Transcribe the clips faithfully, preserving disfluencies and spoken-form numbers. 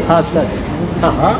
हाँ सर। हाँ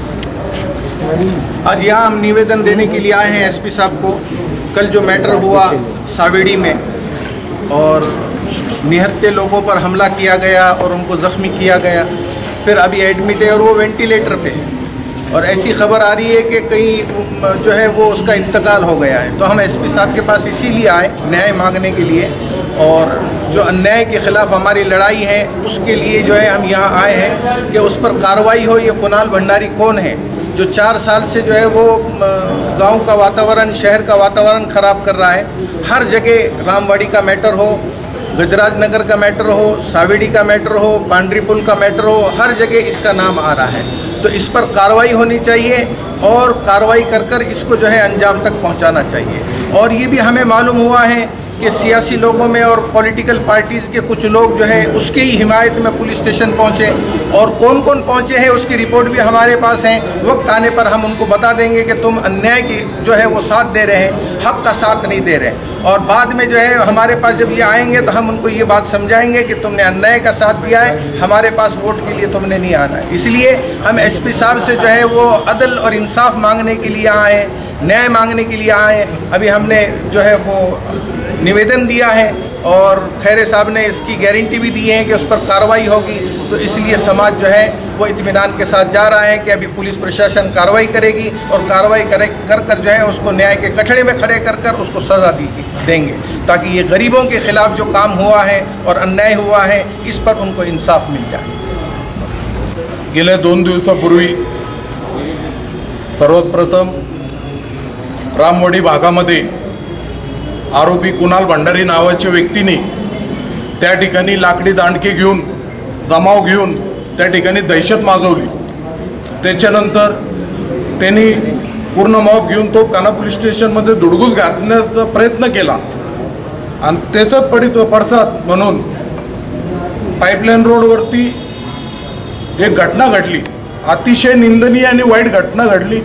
आज यहाँ हम निवेदन देने के लिए आए हैं एसपी साहब को। कल जो मैटर हुआ सावेड़ी में और निहत्थे लोगों पर हमला किया गया और उनको ज़ख्मी किया गया, फिर अभी एडमिट है और वो वेंटिलेटर पे है और ऐसी खबर आ रही है कि कहीं जो है वो उसका इंतकाल हो गया है। तो हम एसपी साहब के पास इसीलिए आए न्याय मांगने के लिए, और जो अन्याय के ख़िलाफ़ हमारी लड़ाई है उसके लिए जो है हम यहाँ आए हैं कि उस पर कार्रवाई हो। ये कुणाल भंडारी कौन है जो चार साल से जो है वो गांव का वातावरण, शहर का वातावरण ख़राब कर रहा है। हर जगह रामवाड़ी का मैटर हो, गजराज नगर का मैटर हो, सावेड़ी का मैटर हो, पांडरी पुल का मैटर हो, हर जगह इसका नाम आ रहा है। तो इस पर कार्रवाई होनी चाहिए और कार्रवाई कर कर इसको जो है अंजाम तक पहुंचाना चाहिए। और ये भी हमें मालूम हुआ है कि सियासी लोगों में और पॉलिटिकल पार्टीज़ के कुछ लोग जो है उसके ही हिमायत में पुलिस स्टेशन पहुंचे, और कौन कौन पहुंचे हैं उसकी रिपोर्ट भी हमारे पास है। वक्त आने पर हम उनको बता देंगे कि तुम अन्याय की जो है वो साथ दे रहे हैं, हक़ का साथ नहीं दे रहे। और बाद में जो है हमारे पास जब ये आएंगे तो हम उनको ये बात समझाएंगे कि तुमने अन्याय का साथ दिया है, हमारे पास वोट के लिए तुमने नहीं आना है। इसलिए हम एसपी साहब से जो है वो अदल और इंसाफ मांगने के लिए आए हैं, न्याय मांगने के लिए आए हैं। अभी हमने जो है वो निवेदन दिया है और खैरे साहब ने इसकी गारंटी भी दी है कि उस पर कार्रवाई होगी। तो इसलिए समाज जो है वो इत्मीनान के साथ जा रहा है कि अभी पुलिस प्रशासन कार्रवाई करेगी और कार्रवाई करे कर कर जो है उसको न्याय के कटड़े में खड़े कर कर उसको सज़ा दी देंगे, ताकि ये गरीबों के ख़िलाफ़ जो काम हुआ है और अन्याय हुआ है इस पर उनको इंसाफ मिल जाए। गेल्या दोन दिवसापूर्वी सर्वप्रथम रामवाडी भागामध्ये आरोपी कुणाल भंडारी नावाच्या व्यक्तीने त्या ठिकाणी लाकडी दांडके घेऊन जमाव घेऊन त्या ठिकाणी दहशत माजवली। त्याच्यानंतर त्यांनी पूर्ण मॉब घेऊन तो काना पोलीस स्टेशनमध्ये धुडगूस घालण्याचा प्रयत्न केला आणि त्याचं पडित पडसाद म्हणून पाईपलाईन रोडवरती एक घटना घडली, अतिशय निंदनीय आणि वाईट घटना घडली।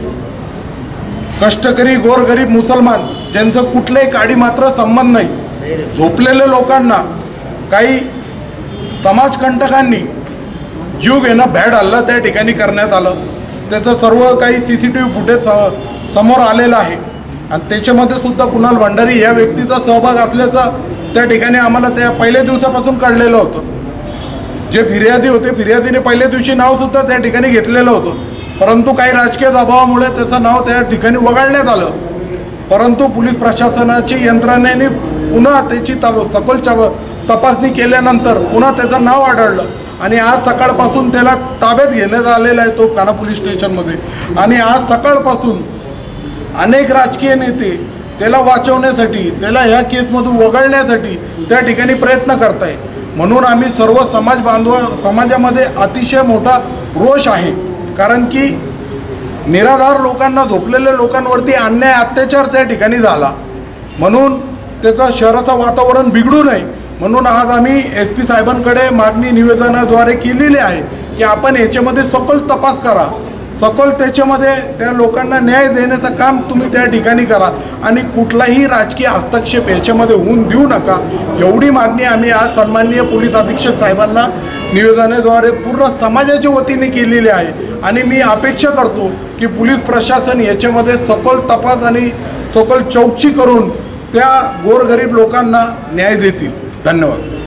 कष्टकरी गोरगरीब मुसलमान ज्यांचं कुठल्याही काडी मात्र संबंध नाही, झोपलेल्या लोकांना काही समाजकंटकांनी जीव घेणं भॅड हल्ला त्या ठिकाणी करण्यात आलं। त्याचं सर्व काही C C T V footage समोर आलेलं आहे आणि त्याच्यामध्ये सुद्धा कुणाल भंडारी या व्यक्तीचा सहभाग असल्याचं त्या ठिकाणी आम्हाला त्या पहिल्या दिवसापासून कळलेलं होतं। जे फिर्यादी होते फिर्यादीने पहिल्या दिवशी नावसुद्धा त्या ठिकाणी घेतलेलं होतं, परंतु काही राजकीय दबावामुळे त्याचं नाव त्या ठिकाणी वगळण्यात आलं। परंतु पोलीस प्रशासनाची यंत्रणेने पुन्हा त्याची सखोल तपासणी केल्यानंतर पुन्हा त्याचं नाव आढळलं आणि आज सकाळपासून त्याला ताब्यात घेण्यात आलेला आहे तो काना पोलीस स्टेशनमध्ये। आणि आज सकाळपासून अनेक राजकीय नेते त्याला वाचवण्यासाठी, त्याला ह्या केसमधून वगळण्यासाठी त्या ठिकाणी प्रयत्न करत आहे। म्हणून आम्ही सर्व समाज बांधव समाजामध्ये अतिशय मोठा रोष आहे, कारण की निराधार लोकांना, झोपलेल्या लोकांवरती अन्याय अत्याचार त्या ठिकाणी झाला, म्हणून त्याचं शहराचं वातावरण बिघडू नये म्हणून आज आम्ही एस पी साहेबांकडे मागणी निवेदनाद्वारे केलेली आहे की आपण याच्यामध्ये सखोल तपास करा, सखोल त्याच्यामध्ये त्या लोकांना न्याय देण्याचं काम तुम्ही त्या ठिकाणी करा आणि कुठलाही राजकीय हस्तक्षेप याच्यामध्ये होऊन देऊ नका, एवढी मागणी आम्ही आज सन्माननीय पोलीस अधीक्षक साहेबांना निवेदनाद्वारे पूर्ण समाजाच्या वतीने केलेली आहे। आणि मी अपेक्षा करतो की पोलीस प्रशासन याच्यामध्ये सखोल तपास आणि सखोल चौकशी करून त्या गोरगरीब लोकांना न्याय देतील। धन्यवाद।